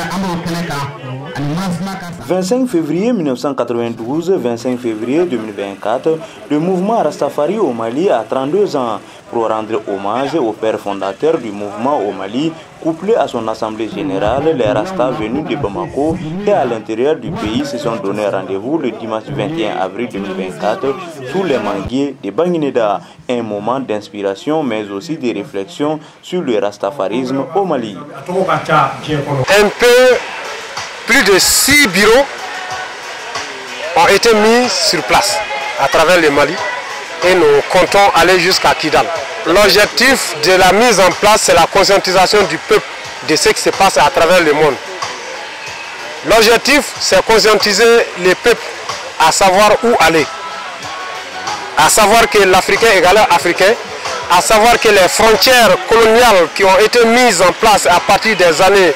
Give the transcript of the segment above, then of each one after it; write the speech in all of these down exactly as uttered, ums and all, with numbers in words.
vingt-cinq février mille neuf cent quatre-vingt-douze, vingt-cinq février deux mille vingt-quatre, le mouvement Rastafari au Mali a trente-deux ans. Pour rendre hommage au père fondateur du mouvement au Mali, couplé à son assemblée générale, les Rastas venus de Bamako et à l'intérieur du pays se sont donné rendez-vous le dimanche vingt et un avril deux mille vingt-quatre sous les manguiers de Banguineda. Un moment d'inspiration mais aussi de réflexion sur le rastafarisme au Mali. Un peu plus de six bureaux ont été mis sur place à travers le Mali et nous comptons aller jusqu'à Kidal. L'objectif de la mise en place, c'est la conscientisation du peuple de ce qui se passe à travers le monde. L'objectif, c'est conscientiser les peuples à savoir où aller, à savoir que l'Africain est égal à Africain, à savoir que les frontières coloniales qui ont été mises en place à partir des années,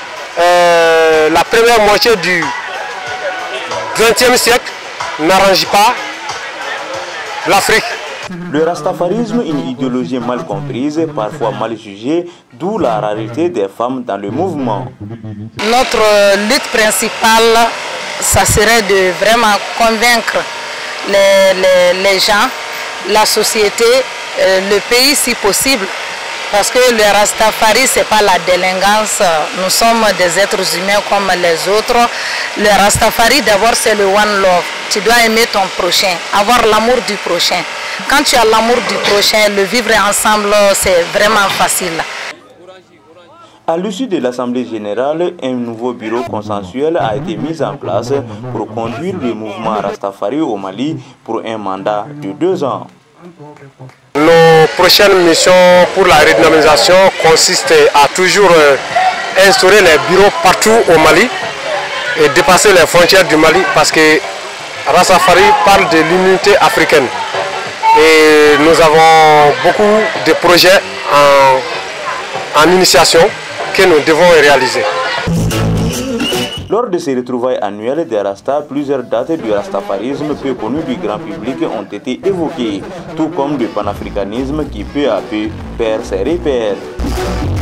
euh, la première moitié du vingtième siècle, n'arrangent pas l'Afrique. Le rastafarisme, une idéologie mal comprise, parfois mal jugée, d'où la rareté des femmes dans le mouvement. Notre lutte principale, ça serait de vraiment convaincre les, les, les gens, la société, le pays si possible. Parce que le Rastafari, ce n'est pas la délinquance, nous sommes des êtres humains comme les autres. Le Rastafari, d'abord, c'est le One Love. Tu dois aimer ton prochain, avoir l'amour du prochain. Quand tu as l'amour du prochain, le vivre ensemble, c'est vraiment facile. À l'issue de l'Assemblée générale, un nouveau bureau consensuel a été mis en place pour conduire le mouvement Rastafari au Mali pour un mandat de deux ans. Nos prochaines missions pour la redynamisation consistent à toujours instaurer les bureaux partout au Mali et dépasser les frontières du Mali parce que Rastafari parle de l'unité africaine. Et nous avons beaucoup de projets en, en initiation que nous devons réaliser. Lors de ces retrouvailles annuelles des Rastas, plusieurs dates du rastafarisme peu connues du grand public ont été évoquées, tout comme le panafricanisme qui peu à peu perd ses repères.